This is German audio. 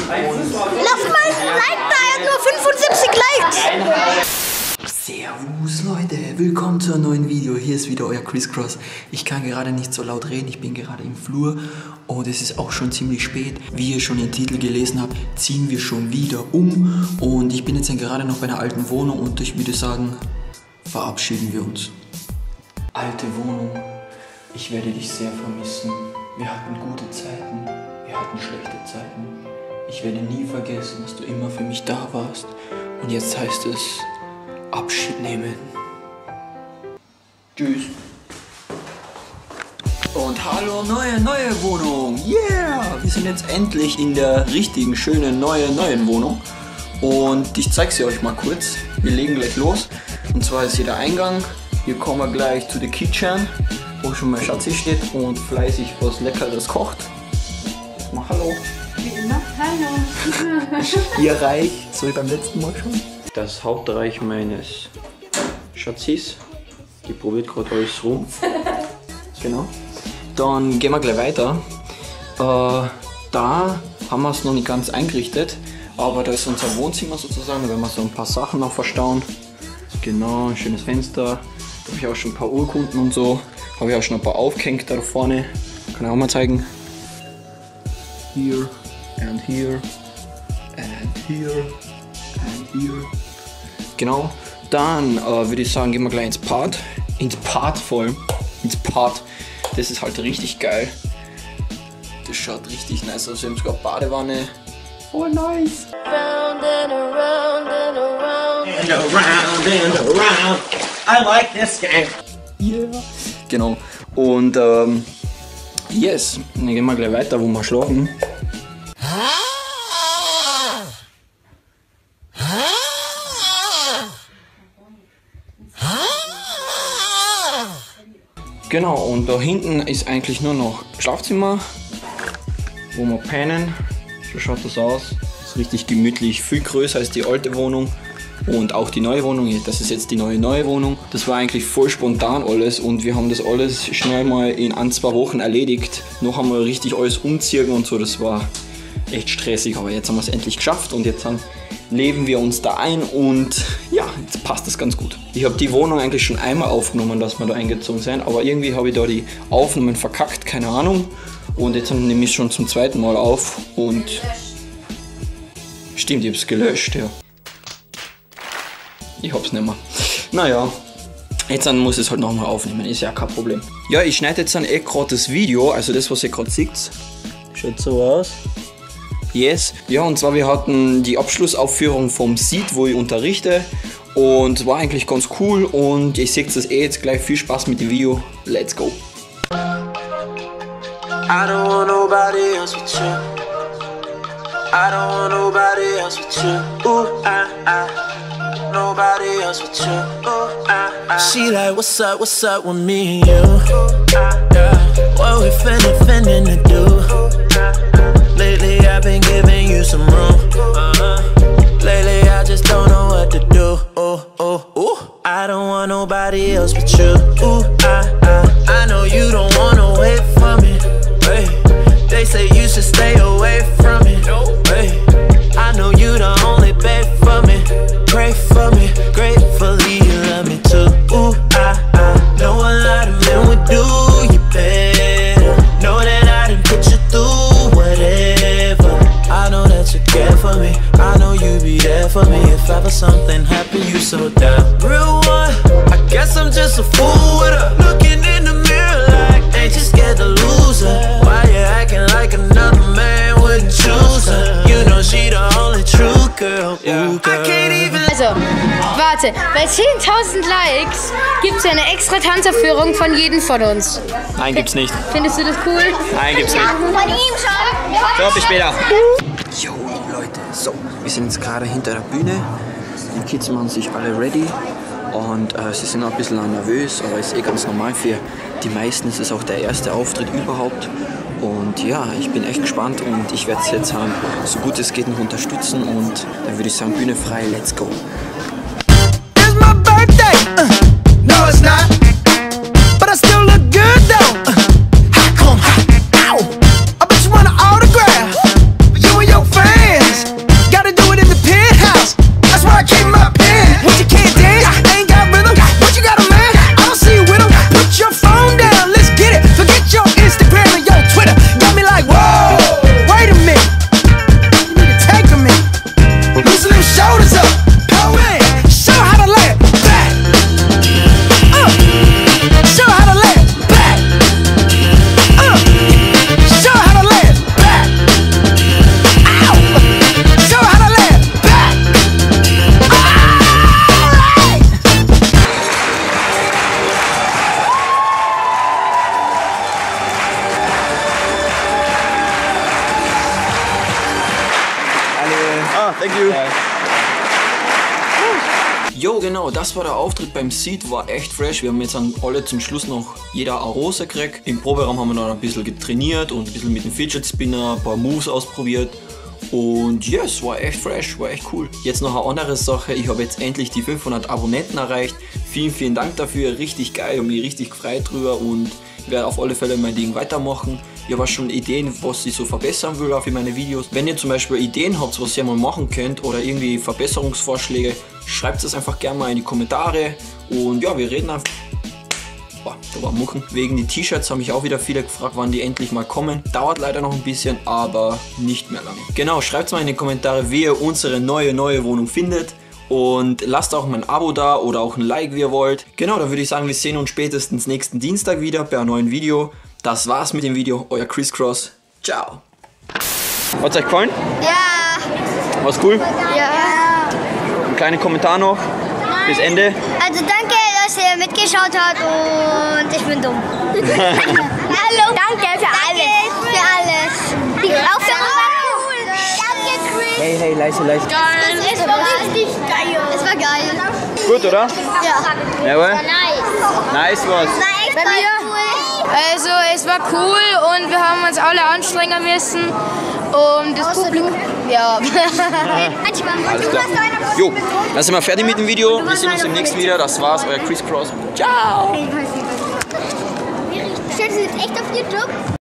Lass mal ein Like da, er hat nur 75 Likes. Servus Leute, willkommen zu einem neuen Video. Hier ist wieder euer Crisscross. Ich kann gerade nicht so laut reden, ich bin gerade im Flur und es ist auch schon ziemlich spät. Wie ihr schon den Titel gelesen habt, ziehen wir schon wieder um und ich bin jetzt gerade noch bei einer alten Wohnung und ich würde sagen, verabschieden wir uns. Alte Wohnung, ich werde dich sehr vermissen. Wir hatten gute Zeiten, wir hatten schlechte Zeiten. Ich werde nie vergessen, dass du immer für mich da warst und jetzt heißt es Abschied nehmen. Tschüss. Und hallo, neue Wohnung. Yeah! Wir sind jetzt endlich in der richtigen, schönen, neuen Wohnung. Und ich zeige sie euch mal kurz. Wir legen gleich los. Und zwar ist hier der Eingang. Hier kommen wir gleich zu der Kitchen, wo schon mein Schatzi steht und fleißig was Leckeres kocht. Mal hallo. Wie immer, hallo. Ihr Reich, so wie beim letzten Mal schon. Das Hauptreich meines Schatzis. Die probiert gerade alles rum. Genau. Dann gehen wir gleich weiter. Da haben wir es noch nicht ganz eingerichtet, aber da ist unser Wohnzimmer sozusagen. Da werden wir so ein paar Sachen noch verstauen. Genau, ein schönes Fenster. Da habe ich auch schon ein paar Urkunden und so. Habe ich auch schon ein paar aufgehängt da vorne. Kann ich auch mal zeigen. Here and here and here. Hier. Genau, dann würde ich sagen, gehen wir gleich ins Part. Ins Part. Das ist halt richtig geil. Das schaut richtig nice aus. Wir haben sogar Badewanne. Oh, nice. Round and around and around. And around and around. I like this game. Yeah. Genau. Und yes, dann gehen wir gleich weiter, wo wir schlafen. Genau, und da hinten ist eigentlich nur noch Schlafzimmer, wo wir pennen. So schaut das aus. Ist richtig gemütlich, viel größer als die alte Wohnung und auch die neue Wohnung. Das ist jetzt die neue Wohnung. Das war eigentlich voll spontan alles und wir haben das alles schnell mal in 1-2 Wochen erledigt. Noch einmal richtig alles umziehen und so, das war echt stressig, aber jetzt haben wir es endlich geschafft und jetzt leben wir uns da ein und ja, jetzt passt das ganz gut. Ich habe die Wohnung eigentlich schon einmal aufgenommen, dass wir da eingezogen sind, aber irgendwie habe ich da die Aufnahmen verkackt, keine Ahnung. Und jetzt nehme ich es schon zum zweiten Mal auf und stimmt, ich habe es gelöscht, ja. Ich hab's nicht mehr. Naja, jetzt muss ich es halt nochmal aufnehmen, ist ja kein Problem. Ja, ich schneide jetzt dann gerade das Video, also das, was ihr gerade seht. Schaut so aus. Yes. Ja, und zwar wir hatten die Abschlussaufführung vom SEED, wo ich unterrichte und war eigentlich ganz cool und ich sehe das jetzt gleich. Viel Spaß mit dem Video. Let's go. I don't want nobody else with you. I don't want nobody else with you. Ooh, nobody else with you. Ooh, She like, what's up with me and you? What we finna to do? Lately I've been giving you some room. Lately I just don't know what to do. I don't want nobody else but you. I know you don't wanna wait for me. They say you should stay away from me. I know you the only babe for me. Pray for me, gratefully you love me too. Know a lot of men would do you better. Know that I done put you through whatever. I know that you care for me. I know you be there for me. If ever something happened, you so down. Real one, I guess I'm just a fool with her. Looking in the mirror like, ain't you scared to lose her? Why you acting like another man wouldn't choose her? You know she the only true girl. Ooh, girl. I can't even. Also, warte, bei 10.000 Likes gibt es eine extra Tanzaufführung von jedem von uns. Nein, gibt's nicht. Findest du das cool? Nein, gibt's nicht. Von ihm schon. So, bis später. Jo, Leute, so, wir sind jetzt gerade hinter der Bühne. Die Kids machen sich alle ready und sie sind auch ein bisschen nervös, aber ist eh ganz normal für die meisten. Ist es auch der erste Auftritt überhaupt. Und ja, ich bin echt gespannt und ich werde es jetzt so gut es geht noch unterstützen und dann würde ich sagen, Bühne frei, let's go. It's my birthday. No, it's not. But I still look good though. How come? Ow. I bet you want an autograph. You and your fans. thank you. Jo, genau, das war der Auftritt beim Seed, war echt fresh. Wir haben jetzt dann alle zum Schluss noch jeder eine Rose gekriegt. Im Proberaum haben wir dann ein bisschen getrainiert und ein bisschen mit dem Fidget Spinner, ein paar Moves ausprobiert. Und ja, es war echt fresh, war echt cool. Jetzt noch eine andere Sache, ich habe jetzt endlich die 500 Abonnenten erreicht. Vielen, vielen Dank dafür, richtig geil und mich richtig gefreut drüber und ich werde auf alle Fälle mein Ding weitermachen. Ich habe auch schon Ideen, was ich so verbessern will für meine Videos. Wenn ihr zum Beispiel Ideen habt, was ihr mal machen könnt oder irgendwie Verbesserungsvorschläge, schreibt es einfach gerne mal in die Kommentare. Und ja, wir reden einfach. Boah, da war Mucken. Wegen die T-Shirts haben mich auch wieder viele gefragt, wann die endlich mal kommen. Dauert leider noch ein bisschen, aber nicht mehr lange. Genau, schreibt mal in die Kommentare, wie ihr unsere neue Wohnung findet. Und lasst auch mal ein Abo da oder auch ein Like, wie ihr wollt. Genau, dann würde ich sagen, wir sehen uns spätestens nächsten Dienstag wieder bei einem neuen Video. Das war's mit dem Video. Euer Chris Cross. Ciao. Hat's euch gefallen? Ja. War's cool? Ja. Ein kleiner Kommentar noch. Bis Ende. Also danke, dass ihr mitgeschaut habt und ich bin dumm. Hallo. Danke für alles. Für alles. Die Aufführung war cool. Danke, Chris. Hey, leise. Es war richtig geil. Es war geil. Gut, oder? Ja. Jawohl. Nice. Nice was. War echt Bei voll mir? cool. Also es war cool und wir haben uns alle anstrengen müssen. Und das Publikum. Ja. Alles klar. Jo, dann sind wir fertig mit dem Video. Wir sehen uns im nächsten Video. Das war's, euer Chris Cross. Ciao. Stellt ihr das echt auf YouTube?